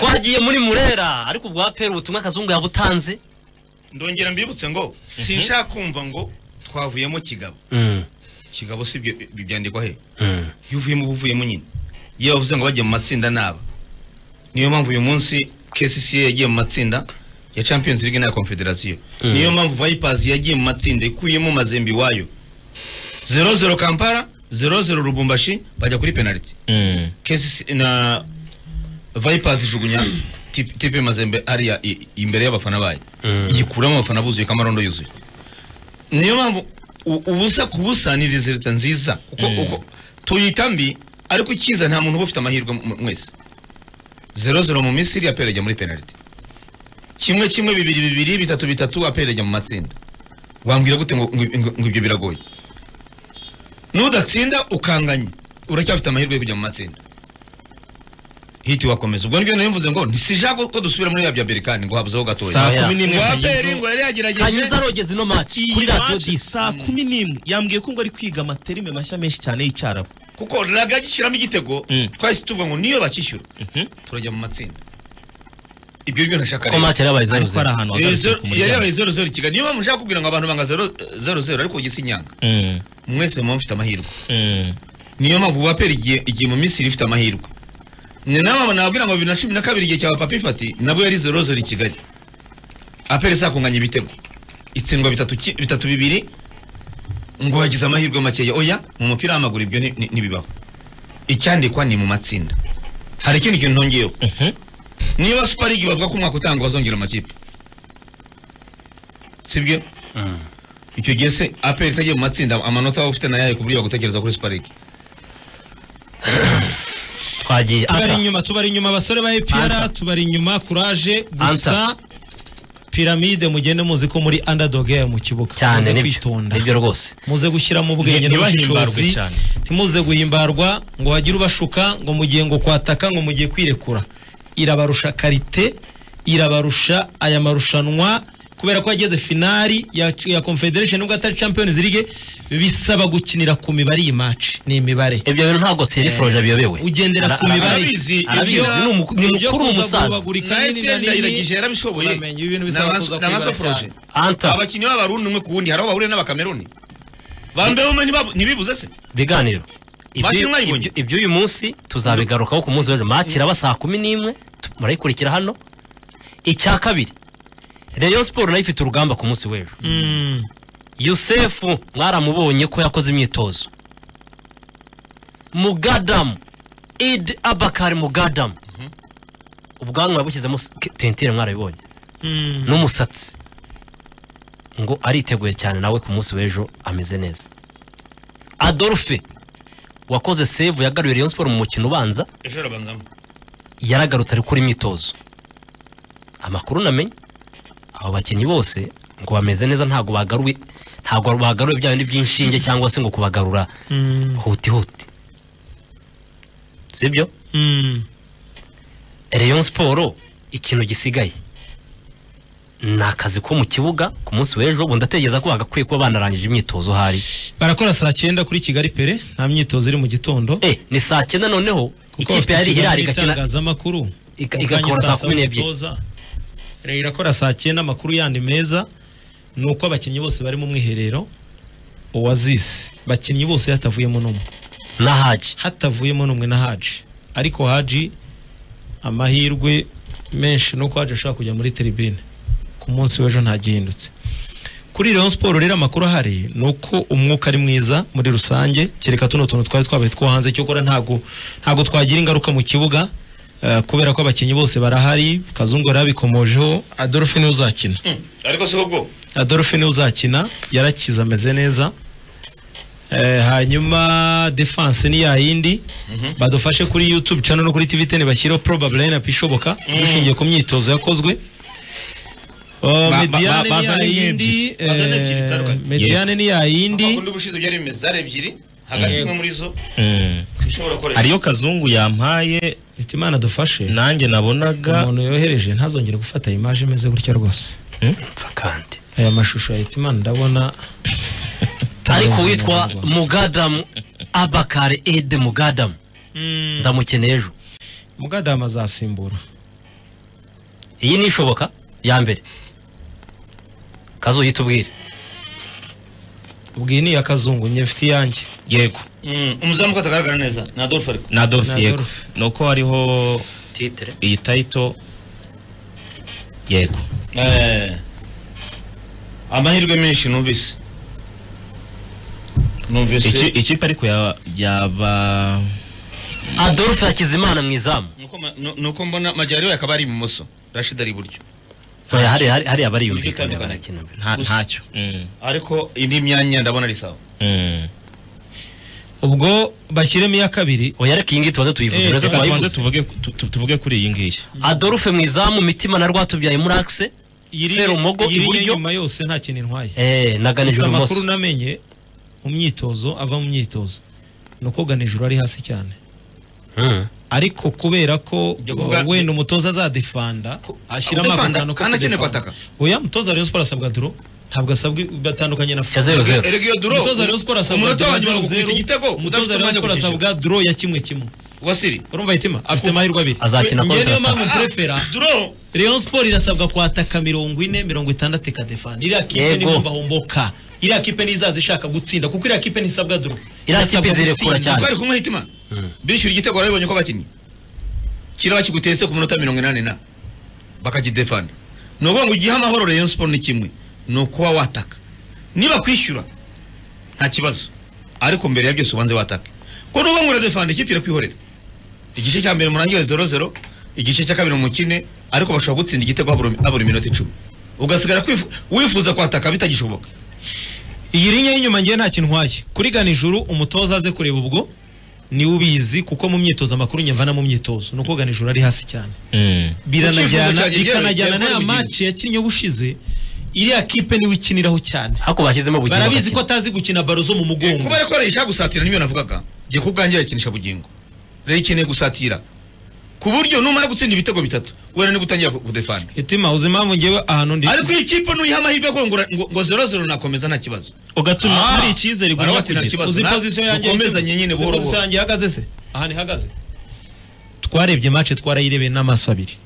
twagiye muri Murera ariko ubwa APR ubutumwa Kazungu yabutanze ndongera mbibutse ngo sinshaka kumva ngo twavuyemo Kigabo Kigabo si byandikwa he yuvuyemo buvuyemo nyine iyo bavuze ngo bagiye mu matsinda naba niyo mpamvu uyu munsi KCCA yagiye mu matsinda ya Champions League na Confederation niyo mpamvu Vipers yagiye mu matsinda ikuyemo Mazembe wayo 0-0 Kampala 0-0 Lubumbashi bajya kuri penalty KCCA na Vipers jugunya tipe Mazembe ari imbere y'abafana bayo yikuramo abafana buzuye kamarondo yuzuye niyo mpamvu ubusa kubusa ni result nziza uko tuyitambi ariko ikiza nta muntu ufite amahirwe mwese 0-0 mu Misiri apereje muri penalty kimwe 2-2 3-3 apereje mu matsinda wambwira gute ngo ibyo biragoye nudatsinda ukanganye uracyafite amahirwe yo kujya mu matsinda hiti wakomeza ubwo nibyo nimvuze ngo ntisijako ko dusubira muri yabya Berkane ngo habuzeho gatoya saa 11 ngo yari yagerageje Kanyiza rogeze no match kuri radio 10 saa 11 yambwiye ko ngo ari kwiga amaterime mashya menshi cyane y'icarabu kuko raga gishiramo igitego twahise tuvuga ngo niyo bakishyura turajya mu matsinda ibyo byo ntashaka ko match yarabaye 0-0 yari yabaye 0-0 Kigali niyo bamushaka kubwira ngo abantu banga 0-0 ariko ugisinyanga mwese mufite amahirwe niyo mpamvu APR igiye mu Misiri ifite amahirwe Nina nabwira ngo 2012 igihe cya Papi Fati nabo yari 0-0 Kigali APR sakunganya ibitego itsindwa 3-2 ngo yagize amahirwe makeya oya mu mupira w'amaguru ibyo nibibaho icyandikwa ni mu matsinda hari ikindi kintu ntongeyeho niba Super League bavuga ko umwaka utanga bazongera amakipe sibyo icyo gihe se APR itagiye mu matsinda amanota ufite na yaye kuburyo gutekereza kuri Super League twagiye tubari inyuma abasore ba APR tubari inyuma courage gusa Pyramide mugende muzi ko muri underdog ya mu kibuga cyane nibyo rwose muze gushyira mu bwenge ntibahimbarwe cyane ntimuze guhimbarwa ngo hagire ubashuka ngo mugiye ngo kwataka ngo mugiye kwirekura irabarusha karite irabarusha aya marushanwa kubera ko yageze finali ya Confederation nubwo atari Champions League bisaba gukinira ku mibare iyi match ni imibare ibyo bintu ntabwo Thierry Froger biyobewe ugendera ku mibare arabizi ni umukuru umusaza iragije yarabishoboye ibintu bisaba kuza Froger abakinnyi b'abarundi umwe ku wundi haraho bahuriye n'abakameruni bambeho ntibibuze se biganiro ibyo uyu munsi tuzabigarukaho ku munsi w'ejo match iraba saa 11 murayikurikira hano icya kabiri Rayon Sport nayo ifite urugamba ku munsi w'ejo Youssef mwaramubonye ko yakoze imyitozo Mugadam Id Abakari Mugadam ubwanwa yabushyizemo tentire mwarabibonye n'umusatsi ngo ariteguye cyane nawe ku munsi w'ejo ameze neza Adolphe wakoze save yagaruye Rayon Sport mu mukino ubanza ejo rabangamo yaragarutse ari kuri imyitozo amakuru namenye abo bakinnyi bose ngo bameze neza ntago bagaruye bya bindi by'inshinge cyangwa se ngo kubagarura huti sibyo Rayon Sport ikintu gisigaye nakazi ko mu kibuga ku munsi w'ejo ubu ndategeza ko bagakwiye kuba banarangije imyitozo hari barakora saa 9 kuri Kigali Pere nta myitozo iri mu gitondo ni saa 9 noneho ikipe yari Hilal igakina amakuru igakora saa 12 rero irakora saa 9 amakuru yandi meza nuko abakinnyi bose bari mu mwiherero Oasis bakinnyi bose hatavuyemo n'umwe na Haji hatavuyemo n'umwe na Haji ariko Haji amahirwe menshi nuko Haji ashaka kujya muri tribune ku munsi w'ejo nta gihindutse kuri Rayon Sport rero amakuru ahari nuko umwuka ari mwiza muri rusange kereka tuno tuntu twari twabaye two hanze cyo kora ntago twagira ingaruka mu kibuga kubera ko abakinnyi bose barahari Kazungu yarabikomojeho Adolphe ni uzakina ariko se ubwo Adolphe ni uzakina yarakiza ameze neza hanyuma defense ni yayindi badufashe kuri YouTube channel no kuri TV10 bashyiraho probably na pishoboka dushingiye ku myitozo yakozwe Mediane ni yayindi akundi bushize byari mezare ebyiri hagati imwe muri zo ishobora koresha ariyo Kazungu yampaye Itimana dufashe nanjye nabonaga umuntu yohereje ntazongere gufata image imeze gutya rwose kandi aya mashusho ya Itimana ndabona ariko witwa Mugadam Abakari Ed Mugadam ndamukeneye ejo Mugadam azasimbura iyi ni ishoboka ya mbere kazo yitubwire ubwiye ni akazungu nye mfite yanjye yego umuzamu ko atagaragara neza na Adolphe ariko na Adolphe yego nuko hariho titre iyi title yego amahirwe menshi numvise ikipe ariko yaba Adolphe Hakizimana mu izamu nuko mbona Majari we akaba ari ibumoso Rashid ari iburyo hari abari yumvikana barakina ntacyo ariko indi myanya ndabona ari sawa ubwo bashyiremo iya kabiri oya reka iyi ngiyi tubanze tuyivuge tuvuge kuri iyi ngiyi Adolphe mu izamu Mitima na Rwatubyaye muri axe Serumogo iburyo nyuma yose nta kintu intwaye na Ganijuru ibumoso amakuru namenye mu myitozo ava mu myitozo nuko Ganijuru ari hasi cyane ariko kubera ko wenda umutoza azadefanda ashyiramo akangano kandi akeneye kwataka oya umutoza Rayon Sport asabwa duro ntabwo asabwe batandukanye na Eregio duro umutoza Rayon Sport asabwa duro igitego umutoza Rayon Sport asabwa duro ya kimwe Wasiri urumva Hitima afite amahirwe abiri azakina kontra niyo mpamvu prefera duro Rayon Sport irasabwa kwataka 40 60 ikadefanda iriya kipe ni bomba homboka iriya kipe nizaza ishaka gutsinda kuko iriya kipe nisabwa duro iriya kipe zirekura cyane twari kumwe Hitima bishyura igitego barabonye ko bakinnyi kiraba kigutese ku minota 80 na bakagidefanda nuko ngo igihe amahoro Rayon Sport ni kimwe nuko wataka niba kwishyura nta kibazo ariko mbere ya byose ubanze wataka ko nuba ngo defanda ikipe irakwihorera igice cya mbere murangiye 0-0 igice cya kabiri umukine ariko bashobora gutsinda igitego habura iminota 10 ugasigara wifuza kwataka bitagishoboka iyi linya y'inyuma ngiye nta kintu ntwaye kuri Ganijuru umutoza aze kureba ubwo ni ubizi kuko mu myitozo amakuru nyamvana mu myitozo nuko Ganijuru ari hasi cyane bikanajyana n'aya match yakinnye ubushize iriya kipe niwe ikiniraho cyane hako bashyizemo bugingo barabizi ko atazi gukina baro zo mu mugongo kuba ariko rishaka gusatira niyo navugaga giye kubwangira ikinisha bugingo rero ikeneye gusatira ku buryo numara gutsinda ibitego bitatu wera ni gutangira kudefanda Hitima uzi impamvu ngewe ahantu ndi ariko ikipe nuyiha amahirwe ko ngo 0-0 nakomeza nta kibazo ugatuma hari icyizere guma kugira uzi position yanjye ukomezanye nyine buhoro position yanjye ihagaze se aha ni hagaze twarebye match twarayirebeye n'amaso abiri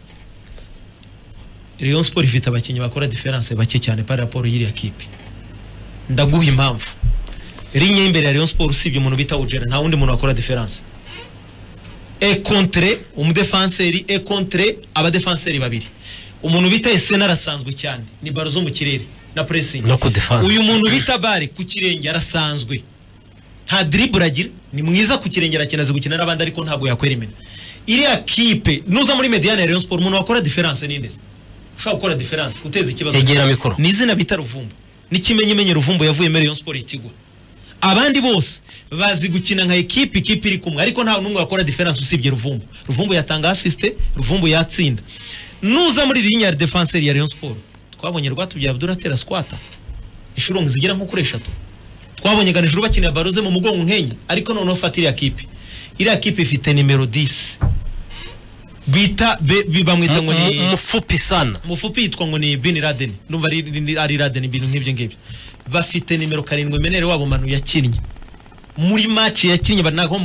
Rayon Sport ifite abakinnyi bakora difference bake cyane par rapport y'iriya kipe ndaguha impamvu rinye imbere ya Rayon Sport usibye umuntu bita Ugera nta wundi muntu wakora difference contre umudefenseri contre abadefenseri babiri umuntu bita Esena arasanzwe cyane ni baro zo mu kirere na pressing no kudefend uyu muntu bita Bare ku kirenge arasanzwe nta dribble agira ni mwiza ku kirenge arakenaze gukina n'abandi ariko ntabwo yakwera imena iriya kipe nuza muri mediane ya Rayon Sport umuntu wakora difference ninde ushaka gukora difference uteze ikibazo egera mikoro ni izina bita Ruvumbu n'ikimenyemenye Ruvumbu yavuye muri Rayon Sport itigwa abandi bose bazi gukina nka ikipe iri kumwe ariko nta numwe wakora difference usibye Ruvumbu yatanga assist Ruvumbu yatsinda nuza muri ligne ya defenseur ya Rayon Sport twabonye Rwatubyaye Abdul atera squata ishuro ngizigera nko kuri 3 twabonye Ganijuru bakinira baroze mu mugongo nkenya ariko none ofatira ya kipe iriya kipe ifite numero 10 bita bamwita ngo ni mufupi sana mufupi yitwa ngo ni Bin Laden numva ari Laden ibintu nk'ibyo ngibyo bafite nimero 7 menere wabo Manu yakinnye muri match yakinnye banako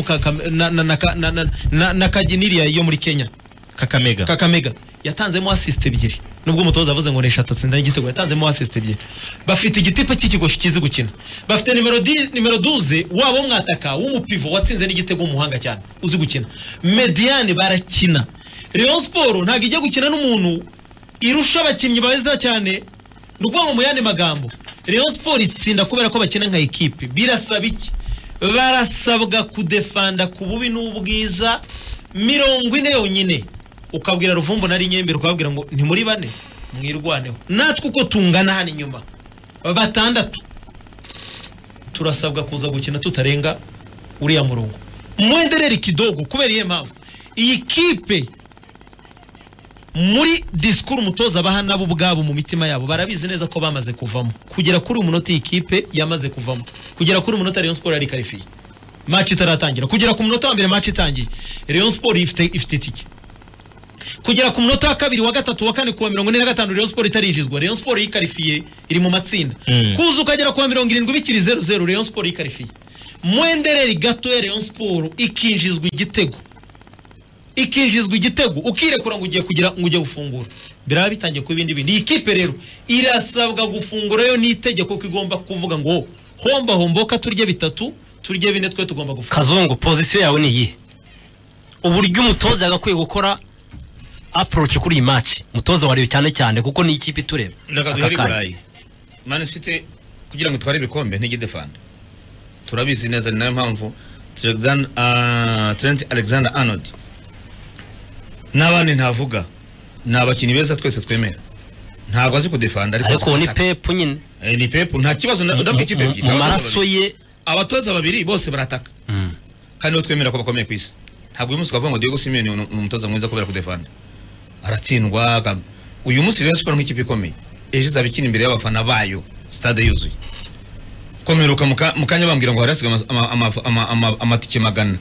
na Kaginiriya yo muri Kenya Kakamega yatanzemo assist ebyiri nubwo umutoza avuze ngo nesha atsinda igitego yatanzemo assist ebyiri bafite igitipo cy'ikigo kizi gukina bafite nimero 12 wabo mwataka w'umupivo watsinze n'igitego umuhanga cyane uzi gukina Mediane barakina Rayon Sport ntago ijya gukina n'umuntu irusha abakinnyi beza cyane nuko ngo mu yandi magambo Rayon Sport itsinda kubera ko bakina nka equipe birasaba iki barasabwa kudefanda ku bubi n'ubwiza 40 yonyine ukabwira Ruvumbu nari nyembere ukabwira ngo nti muri bane mwirwaneho natwe uko tungana hano inyuma batandatu turasabwa kuza gukina tutarenga uriya murongo mwenderere kidogo kubera iye mpamvu iyi kipe muri discours umutoza bahana bo ubwabo mu mitima yabo barabizi neza ko bamaze kuvamo kugera kuri umunota ikipe yamaze kuvamo kugera kuri umunota Rayon Sport ari qualifié match itaratangira kugera ku munota wa mbere match itangiye Rayon Sport ifite tike kugera ku munota wa kabiri wa gatatu wa kane kuwa 45 Rayon Sport itarinjizwa Rayon Sport yikarifiye iri mu matsinda kuza ukagera kuwa 70 bikiri 0-0 Rayon Sport yikarifiye mwendereri gato ya Rayon Sport ikinjizwa igitego ukirekura ngo ugiye kugira ngo ujye gufungura biraba bitangiye ku bindi bindi. Iyi kipe rero irasabwa gufungura yo n'itegeko ko igomba kuvuga ngo homboka turye bitatu turye bine twe tugomba gufungura. Kazungu, position yawe ni iyi, uburyo umutoza yagakwiye gukora approach kuri iyi match, umutoza wariyo cyane kuko ni ikipe tureba. Ndaka duheri Burayi Man City kugira ngo tware ibikombe ntigidefanda, turabizi neza, ni nayo mpamvu Trent Alexander-Arnold n'abandi ntavuga, ni abakinnyi beza twese twemera, ntabwo azi kudefanda, ariko ni Pep nyine, ni Pep nta kibazo, ndabwo ikipe ebyiri mu maraso ye, abatoza babiri bose barataka kandi bo twemera ko bakomeye ku isi. Ntabwo uyu munsi twavuga ngo Diego Simeone ni umutoza mwiza kubera kudefanda, aratsindwa. Uyu munsi rero Sport nk'ikipe ikomeye, ejo izaba ikina imbere y'abafana bayo, stade yuzuye. Komeruka mu kanya bambwira ngo harasiga amatike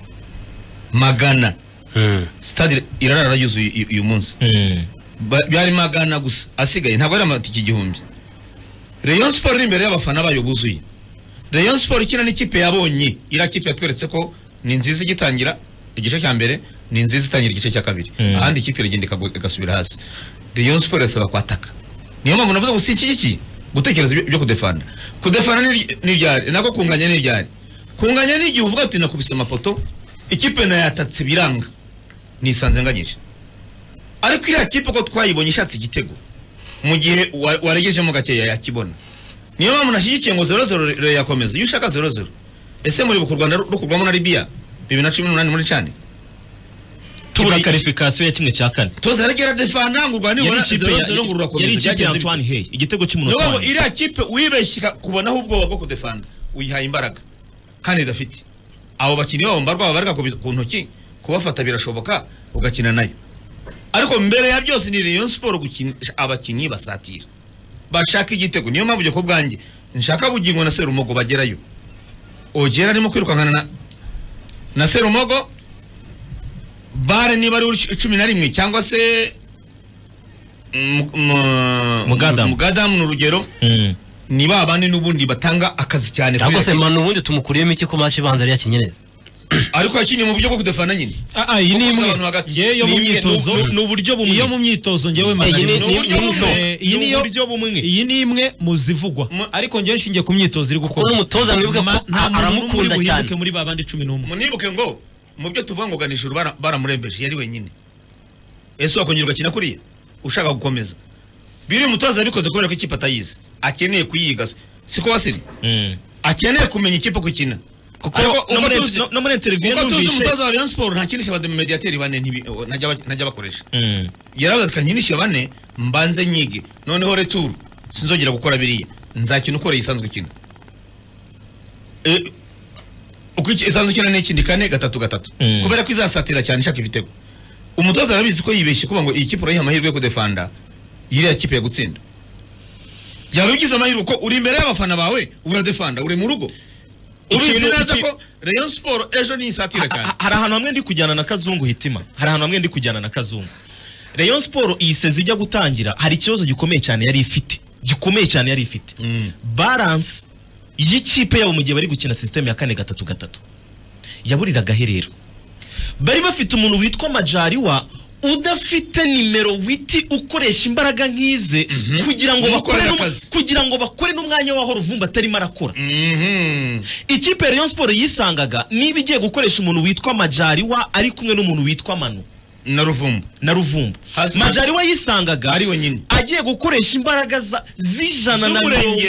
magana. Stade irarara yuzuye uyu munsi. Byari magana gusa asigaye, ntabwo ari amatike igihumbi. Rayon Sport iri imbere y'abafana bayo buzuye. Rayon Sport ikina n'ikipe yabonye, ira kipe yatweretse ko ni nziza igitangira igice cya mbere, ni nziza itangira igice cya kabiri, ahandi ikipe iragenda igasubira hasi. Rayon Sport irasaba kwataka, niyo mpamvu navuze ngo si iki gutekereza ibyo kudefanda ni byari nako kunganya ni byari kunganya ni igihe uvuga ati nakubise amapoto ikipe nayatatse biranga nisanze nganyije, ariko iriya kipe ko twayibonye ishatse igitego mu gihe waregejemo gakeya yakibona. Niyo mpamvu nashyigikiye ngo 0-0 yakomeza. Iyo ushaka 0-0, ese muri ku Rwanda rukurwamo na Libya 2018 muri Chane tubura qualification ya kimwe cya kane, toza regera defanda ngo Rwanda ibona 0-0 ngo rurakomeza. Yari ikipe ya Antoine Hey, igitego cy'umunota wa iriya kipe wibeshika kubonaho ubwoba bwo kudefanda, uyihaye imbaraga kandi idafite abo bakinnyi babo mbarwa babarika ku ntoki, kubafata birashoboka ugakina nayo. Ariko mbere ya byose ni Rayon Sport gukina abakinnyi basatira bashaka igitego. Niyo mpamvu ko bwanjye nshaka Bugingo na Serumogo bagerayo. Ogera arimo kwirukankana na Serumogo, bare niba ari 11 cyangwa se Mugadamu n'urugero, niba abandi n'ubundi batanga akazi cyane. Ntabwo se manu ubundi tumukuriyemo iki ko match ibanza ari yakinye neza, ariko yakinye mu buryo bwo kudefana nyine. Iyi ni imwe yo mu myitozo, n'uburyo bumwe iyo mu myitozo ngewe iyi ni imwe mu zivugwa, ariko ngewe nshingiye ku myitozo iri gukora. N'umutoza mwibuke ko aramukunda cyane muri babandi 11. Munibuke ngo mu byo tuvuga ngo ganishuru baramurembeje yari wenyine. Ese wakongerwa kina kuriya ushaka gukomeza, biri umutoza abikoze kubera ko ikipe atayizi, akeneye kuyiga. Siko wasiri akeneye kumenya ikipe kukina, kuko no muri interview n'ubishe umutoza wa Rayon Sport nta kinisha abade mediateur bane najya bakoresha. Yaravuze ati kanyinisha bane mbanze nyige, noneho retour sinzongera gukora biriya, nzakina ukore yisanzwe kina. Uko isanzwe kina n'ikindi kane 3-3 kubera ko izasatira cyane ishaka ibitego. Umutoza arabizi ko yibeshye kuba ngo iyi kipe urayiha amahirwe yo kudefanda, iriya kipe ya gutsinda. Yarugize amahirwe ko uri imbere y'abafana bawe uradefanda, uri mu rugo. Ubizi neza ko Rayon Sport ejo ni isatira cyane. Hari ahantu hamwe ndi kujyana na Kazungu Hitima, hari ahantu hamwe ndi kujyana na Kazungu. Rayon Sport iyi sezi ijya gutangira hari ikibazo gikomeye cyane yari ifite, balance y'ikipe yabo mu gihe bari gukina system ya 4-3-3 yaburiraga herero. Bari bafite umuntu witwa Majaliwa udafite nimero witi ukoresha imbaraga nkize kugira ngo bakore n'umwanya waho Ruvumba atari marakora. Ikipe Rayon Sport yisangaga niba igiye gukoresha umuntu witwa Majaliwa ari kumwe n'umuntu witwa Manu na Ruvumba. Majaliwa yisangaga ari wenyine agiye gukoresha imbaraga z'ijana na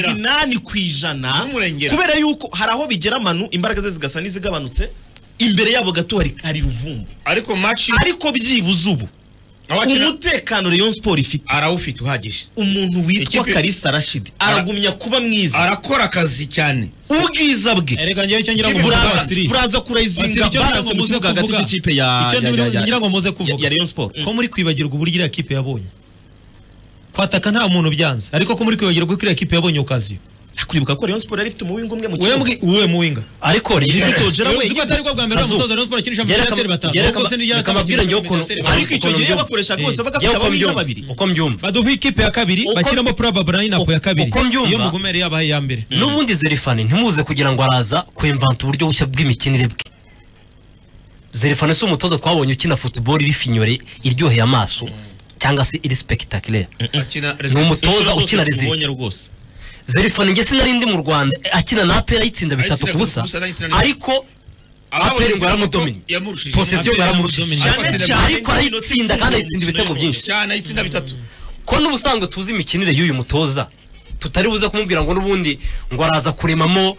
80% kubera yuko hari aho bigera Manu imbaraga ze zigasa n'izigabanutse, imbere yabo gato hari Ruvumba. Ariko byibuze ubu umutekano Rayon Sport ifite arawufite uhagije. Umuntu witwa Kalisa Rashid aragumya kuba mwiza, arakora akazi cyane, ubwiza bwe erega ngiye cyo ngira ngo buraza kurayizinga balance mu kibuga hagati cy'ikipe ya ngira ngo muze kuvuga ya Rayon Sport ko muri kwibagirwa uburyo iriya kipe yabonye kwataka nta muntu byanze, ariko ko muri kwibagirwa ko iriya kipe yabonye okaziyo. Akuribuka ko Rayon Sport yari ifite umuwinga umwe mu kibuga, wewe muwinga ariko ritojera we uzi ko atari ko bwa mbere umutoza Rayon Sport akinisha amabateri batanu, uko se nijya kababwira ngiye ukuntu, ariko icyo gihe bakoresha rwose bagafite ababiri babiri. Uko mbyumva baduha ikipe ya kabiri bakiramo probable line up ya kabiri, iyo mugumere yabaye ya mbere. N'ubundi Zerifani ntimuze kugira ngo araza kwimvanta uburyo bushya bw'imikinire bwe. Zerifani si umutoza twabonye ukina football iri finyore iryoheye amaso cyangwa se iri spectaculaire akina ni umutoza ukina rezilita ubonye rwose Zerifani nge sinari ndi mu Rwanda akina na APR ayitsinda 3-0 ariko APR ngo yaramudomini possession yaramurushije ariko ayitsinda kandi ayitsinda ibitego byinshi cyane ayitsinda 3 ko n'ubusanzwe tuzi imikinire y'uyu mutoza tutari buze kumubwira ngo n'ubundi ngo araza kuremamo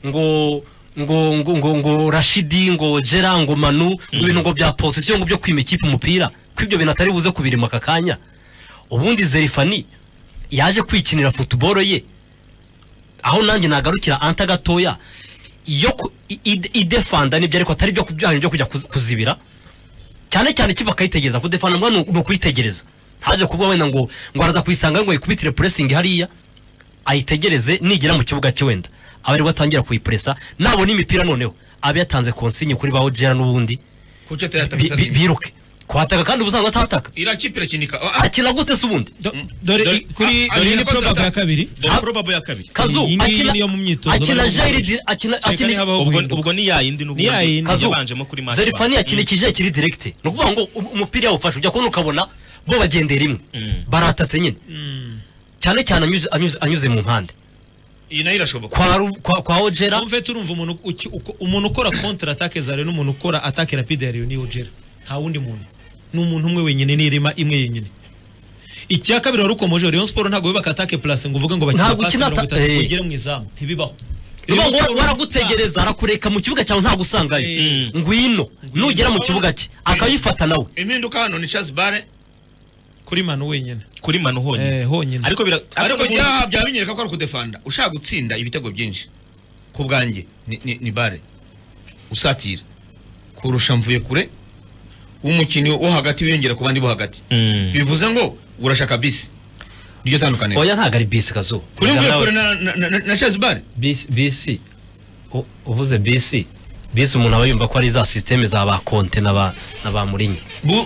ngo Rashidi ngo Gera ngo Manu ibintu ngo bya possession ngo byo kwima ikipe umupira kwibyo bintu atari buze kubirima akakanya ubundi Zerifani yaje kwikinira football ye aho nanjye nagarukira anta gatoya iyo idefanda nibyo ariko atari byo kubyaha byo kujya kuzibira cyane cyane kiba kayitegereza kudefanda ngo no kwitegereza haje kuba wenda ngo araza kwisanga ngo ikubitire pressing hariya ayitegereze nigera mu kibuga cye wenda abari batangira kuyipressa nabona imipira noneho abe yatanze consigne kuri bawo Gera n'ubundi kuko tayataka biruke kwataka kandi ubusanga atataka irakipira kinika akina gute se ubundi dore kuri ni probable ya kabiri probable ya kabiri Kazu akina mu myitozo akina Jairi akina ubwo ni yayindi n'ubundi yabanjemo kuri match Zerifani yakinikije kiri direct no kuvuga ngo umupira yawufashe ujya kubona ukabona bo bagendera rimwe baratatse nyine cyane cyane anyuze mu mpande iyi nayo irashoboka kwa Ojera umve turumva umuntu ukora counter attaque zare n'umuntu ukora attaque rapide yari ni Ojera nta wundi muntu n'umuntu umwe wenyine n'irima imwe yenyine icya kabiri warukomoje Rayon Sport ntago bibaka attaque place ngo uvuge ngo bakina kugera mu izamu ntibibaho ngo waragutegereza arakureka mu kibuga cyawe nta gusangayo ngwino nugera mu kibuga cye akayifata nawe impinduka hano ni Charles Bare kuri Manu wenyine kuri Manu honyine ariko byabinyereka ko ari kudefanda ushaka gutsinda ibitego byinshi ku bwanjye ni Bare usatira kurusha mvuye kure umukini wo hagati wiyongera ku bandi bo hagati bivuze ngo urashaka bisi niyo tandukanye oya ntago ari bisi Kazu kuri mvuye kure na Charles Bare bisi uvuze bisi umuntu aba yumva ko ari za systeme za ba Conte na ba Mourinho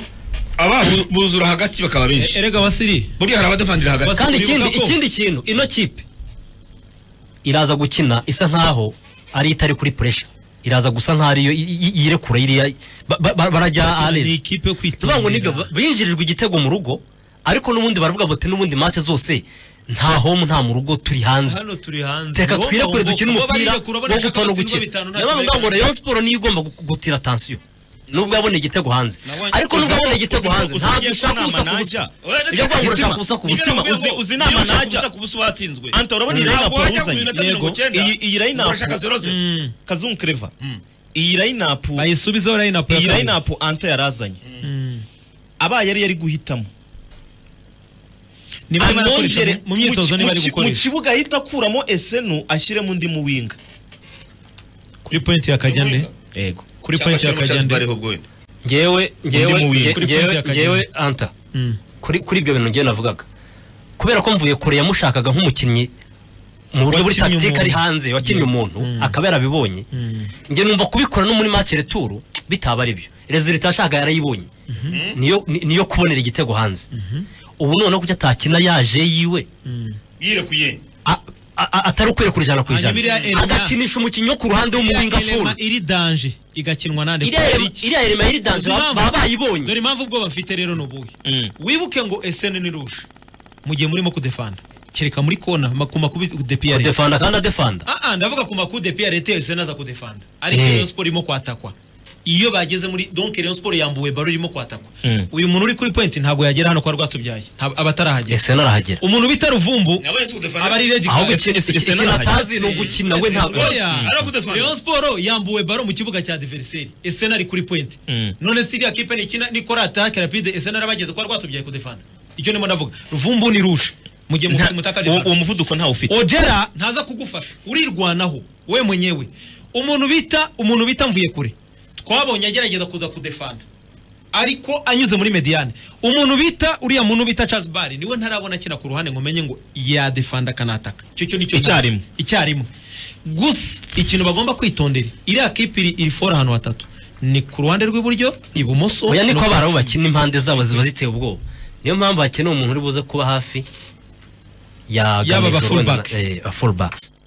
buzura hagati bakaba benshi erega Wasiri buri hari abadefandira hagati kandi ikindi kintu ino kipe iraza gukina isa nkaho ari itari kuri pressure iraza gusa nk'ariyo yirekura iriya barajya Ales ni ikipe kwitonda ngo nibyo binjirijwe igitego mu rugo ariko n'ubundi baravuga bati n'ubundi match zose nta home nta mu rugo turi hanze hano turi hanze teka twirekure dukina umupira wo gutona gukina niyo ngo Rayon Sport niyo igomba gutira attention nubwo yabona igitego hanze ariko nubwo yabona igitego hanze ntabwo ushaka gusa kubusa ibyo kwanga urashaka gusa kubusa uzi nama najya kubusa watsinzwe anta urabona iyi line up uzanye iyi line up Kazungu Clever iyi line up bayisubizeho line up iyi line up anta yarazanye abaye yari guhitamo mu myitozo niba ari gukoresha mu kibuga ahita akuramo Esenu ashyire mu ndi mu winga kuri point ya Kajyande yego kuri point ya Kajyande ngewe anta kuri ibyo bintu ngewe navugaga kubera ko mvuye kure yamushakaga nk'umukinnyi mu buryo buri tactique ari hanze wakinnye umuntu akaba yarabibonye nge numva kubikora no muri match retour bitaba ari byo resultat ashaka yarayibonye niyo kubonera igitego hanze ubu none ko atakina yaje yiwe yirekuye atari ukwere kuri jana kwijana agakinisha umukinyo ku ruhande w'umuwinga full iri danger igakinwa nande iriya elema iri danger baba bayibonye dore impamvu ubwo bafite rero nubuhe wibuke ngo SN ni rusha mugiye murimo kudefanda kereka muri kona makuma ku DPR kudefanda kandi adefanda ndavuga ku maku DPR SN aza kudefanda ariko Rayon Sport irimo kwatakwa iyo bageze muri donc Rayon Sport yambuwe baro irimo kwatakwa uyu muntu uri kuri point ntabwo yagera hano kwa rwatubyaye abatarahagera ese narahagera umuntu bita Ruvumbu abari ready ahubwo ikintu atazi no gukina we ntabwo Rayon Sport yambuwe baro mu kibuga cya adversaire ese nari kuri point none siriya kipe ni kina ni kora attack rapide ese narabageze kwa rwatubyaye ku defend icyo ndimo ndavuga Ruvumbu ni rushe mujye mutaka uwo muvuduko ntawo ufite Ojera ntaza kugufasha urirwanaho we mwenyewe umuntu bita mvuye kure twabonye agerageza kuza kudefanda ariko anyuze muri mediane uriya muntu bita Charles Bare niwe ntarabona kina ku ruhande ngo menye ngo ya defanda kanataka cyo nicyo icyarimwe gusa ikintu bagomba kwitondera iriya kipe iri fora hano hatatu ni ku ruhande rw'iburyo ibumoso oya niko barabo bakina impande zabo ziba ziteye ubwoba niyo mpamvu hakeneye umuntu uri buze kuba hafi ya yaba ba fullbacks